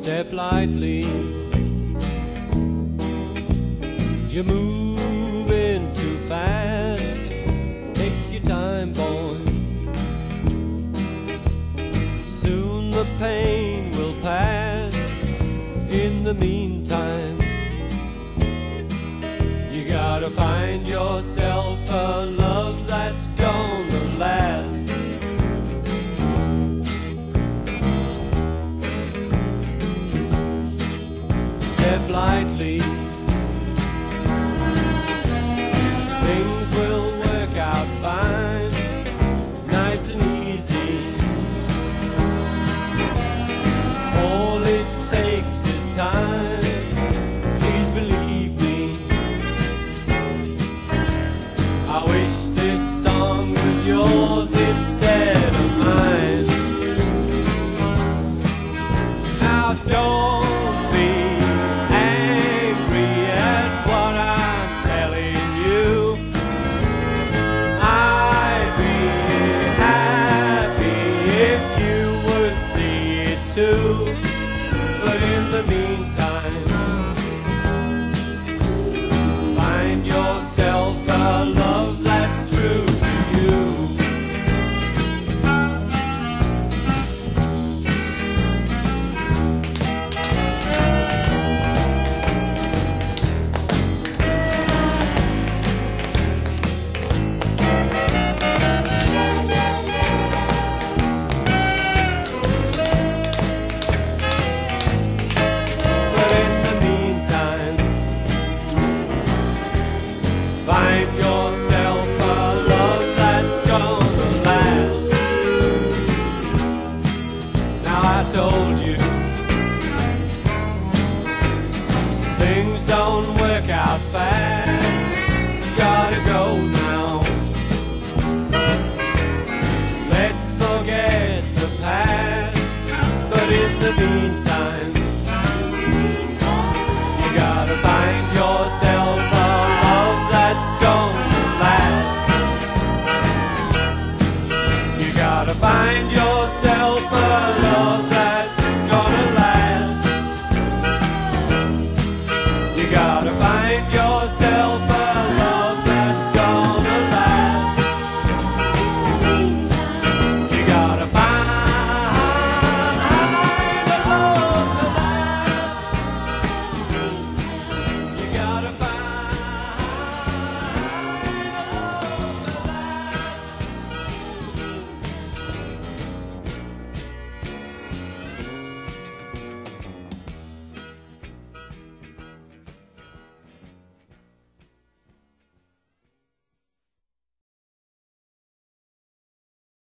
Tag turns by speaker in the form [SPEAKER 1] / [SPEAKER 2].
[SPEAKER 1] Step lightly. You're moving too fast. Take your time, boy. Soon the pain will pass. In the meantime, you gotta find yourself a love that's gonna last. Step lightly. Things will work out fine, nice and easy. All it takes is time. Please believe me. I wish this song was yours instead of mine. Now don't be angry at what I'm telling you. I'd be happy if you would see it too. But in the meantime, find yourself a love that's true to you. But in the meantime, find yourself